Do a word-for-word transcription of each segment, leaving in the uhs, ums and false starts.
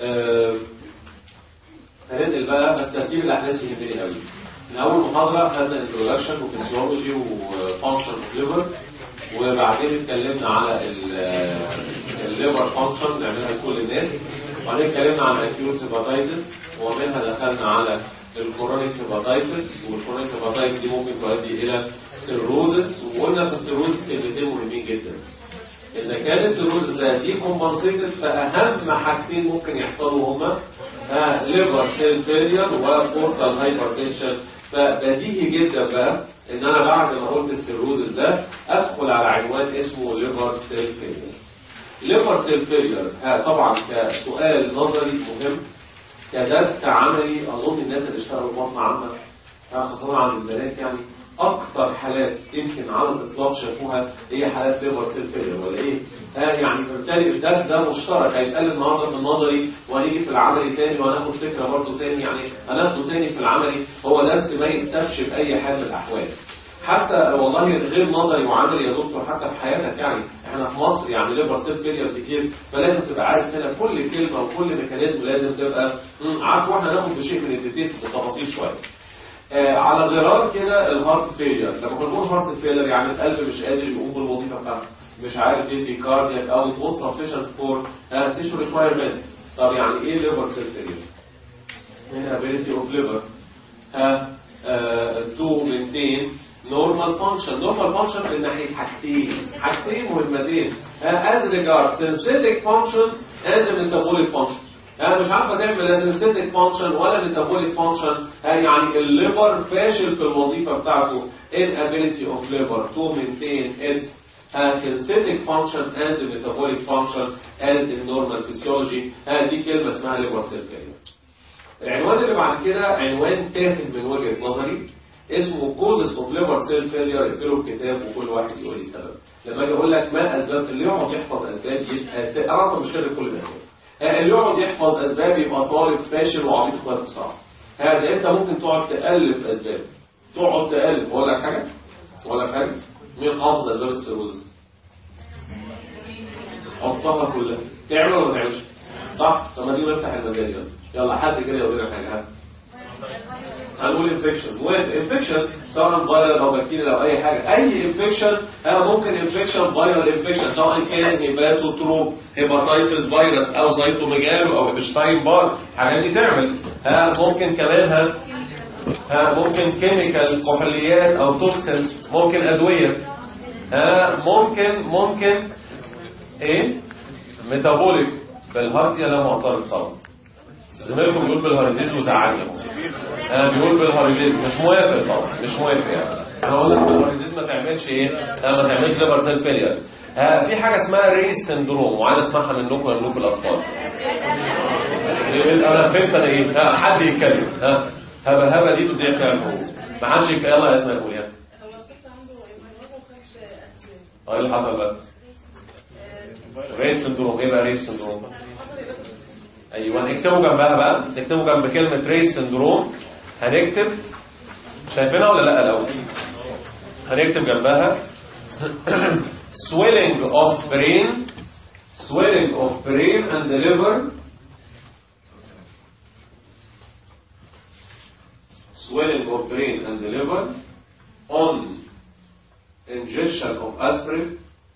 آه هننقل بقى بس ترتيب الاحداث يهمني قوي. من اول محاضره خدنا انترودكشن وفيسيولوجي وفانكشن اوف ليفر، وبعدين اتكلمنا على الليفر فانكشن نعملها لكل الناس، وبعدين اتكلمنا عن الاكيوت هيباتايتس، ومنها دخلنا على الكورونيك هيباتايتس، والكورونيك هيباتايتس دي ممكن تؤدي الى سيروزس، وقلنا في السيروزس كلمتين مهمين جدا. إذا كان السيروزس ده دي كومبنسيتد فأهم حاجتين ممكن يحصلوا هما ليفر سيل فيلير وبورتال هايبرتنشن. فبديهي جدا بقى إن أنا بعد ما قلت السيروزس ده أدخل على عنوان اسمه ليفر سيل فيلير. ليفر سيل فيلير طبعا كسؤال نظري مهم، كدرس عملي أظن الناس اللي اشتغلوا بطن عامة خاصة عند البنات يعني اكتر حالات يمكن على الاطلاق شافوها هي حالات ليفر سيل فيلير ولا ايه؟ آه يعني فبالتالي الدرس ده مشترك، هيتقال النهارده في النظري وهنيجي في العملي تاني وهناخد فكره برضه تاني، يعني هناخده تاني في العملي. هو درس ما يتسابش باي حال من الاحوال. حتى والله غير نظري وعملي يا دكتور، حتى في حياتك يعني احنا في مصر يعني ليفر سيل فيلير كتير، فلازم تبقى عارف هنا كل كلمه وكل ميكانيزم لازم تبقى عارف، واحنا ناخد بشيء من الديتيلز بالتفاصيل شويه. آه على غرار كده الهارت فيلير، لما بنقول هارت فيلير يعني القلب مش قادر يقوم بالوظيفه بتاعته، مش عارف يدي كاردياك او نوت سفيشنت فور تيشو ريكوايرمنت. طب يعني ايه ليفر سيل فيلير؟ inability of liver ها تو مينتين نورمال فانكشن. نورمال فانكشن من ناحيه حاجتين حاجتين مهمتين از ريجارد سينثيتيك فانكشن اند ميتابوليك فانكشن. يعني مش عارفه تعمل لا سينثيتيك فانكشن ولا ميتابوليك فانكشن، يعني الليفر فاشل في الوظيفه بتاعته. inability of liver to maintain its synthetic function and metabolic function as in normal physiology. دي كلمه اسمها liver cell failure. العنوان اللي بعد كده عنوان تافه من وجهه نظري اسمه causes of liver cell failure. اقفلوا الكتاب وكل واحد يقول لي سبب. لما اجي اقول لك ما اسباب اللي يقعد يحفظ اسباب يبقى انا مش كده كل الاسباب. اللي يقعد يحفظ اسباب يبقى طالب فاشل وعبيط خالص بصراحه. هذا انت ممكن تقعد تالف اسباب، تقعد تالف. اقول لك حاجه اقول لك حاجه مين حافظ اسباب السيروز؟ حطها كلها. تعمل ولا ما تعملش؟ صح؟ طب ما دي نفتح المجال ده. يلا حد كده يقول لنا حاجه. هنقول انفكشن. وانفكشن سواء فيرال او بكتيريا او اي حاجه. اي انفكشن ممكن انفكشن فيرال انفكشن سواء كان هيباتوتروب هيباتايتس فيروس او زيتوميجالو او ابشتاين بار، الحاجات دي تعمل. ها ممكن كمان ها ها ممكن كيميكال كحوليات او توكسين، ممكن ادويه. ها ممكن ممكن ايه ميتابوليك بالهارت. لا معترض طبعا. زميلكم بيقول بالهاريزيز وزعلني. انا بيقول بالهاريزيز مش موافق طبعا، مش موافق يعني. انا اقول لك بالهاريزيز ما تعملش ايه؟ ما تعملش ليفر سيل فيلير. في حاجه اسمها ريس سندروم وعايز اسمعها منكم يا ملوك الاطفال. انا فهمت انا ايه؟ حد يتكلم. ها هبه هبه دي بتضيع فيها الفلوس. ما حدش يلا يا اسماء قول. يعني هو الفكره عنده ايه ما خدش اسباب. ايه اللي حصل بقى؟ ريس سندروم. ايه بقى ريس سندروم؟ ايوه نكتبه جنبها بقى، نكتبه جنب كلمه ريس سندروم. هنكتب شايفينها ولا لا الاول؟ هنكتب جنبها swelling of brain swelling of brain and the liver swelling of brain and the liver on ingestion of aspirin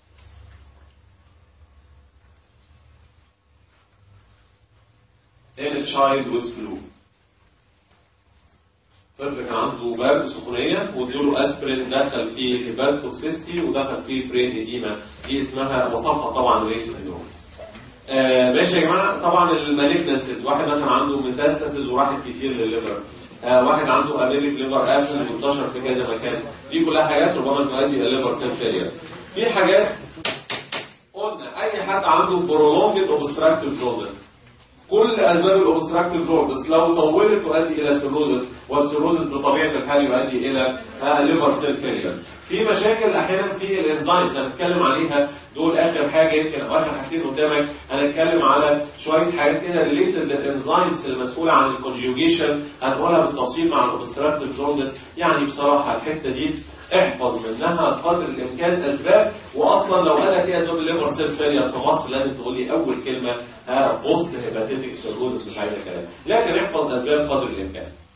in a child with flu. طفل كان عنده برد سخونيه وادوا اسبرين، دخل فيه هيباتوتوكسيستي ودخل فيه برين اديما. دي اسمها وصفها طبعا ريس سندروم. آه ماشي يا جماعه. طبعا المالجنسز واحد مثلا عنده ميتاستاسيس وراحت كتير للليفر، آه واحد عنده ابيليك ليفر ابسن منتشر في كذا مكان. دي كلها حاجات ربما تؤدي الى ليفر سيل فيلير. في حاجات قلنا اي حد عنده برولونجد اوبستراكتيف جوندس، كل اسباب الاوبستراكتيف جوندس لو طولت تؤدي الى سيروزس، والسيروزس بطبيعه الحال يؤدي الى ليفر سيل فيلير. في مشاكل احيانا في الانزيمز هنتكلم عليها، دول اخر حاجه يمكن او اخر حاجتين قدامك. هنتكلم على شويه حاجات كده ريليتد للانزيمز المسؤوله عن الكونجوجيشن، هنقولها بالتفصيل مع الاوبستراكتيف جوندس. يعني بصراحه الحته دي احفظ منها قدر الامكان اسباب، واصلا لو انا فيها دور ليفر سيل فيلير في مصر لازم تقول لي اول كلمه ها بوست هيباتيتك سيروزس، مش عايزه كلام، لكن احفظ اسباب قدر الامكان.